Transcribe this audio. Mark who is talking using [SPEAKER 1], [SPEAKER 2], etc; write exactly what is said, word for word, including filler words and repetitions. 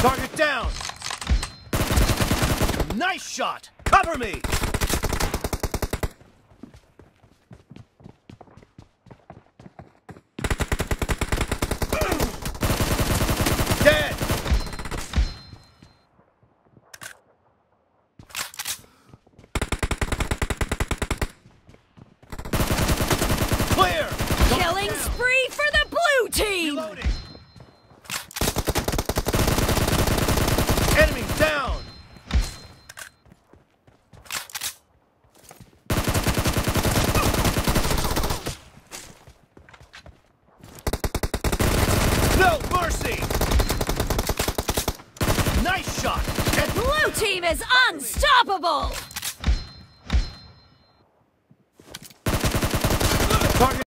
[SPEAKER 1] Target down! Nice shot! Cover me! Dead! Clear!
[SPEAKER 2] Killing spree for the blue team!
[SPEAKER 1] Reloading! Enemies down! No mercy! Nice shot!
[SPEAKER 2] The blue team is unstoppable!
[SPEAKER 1] Target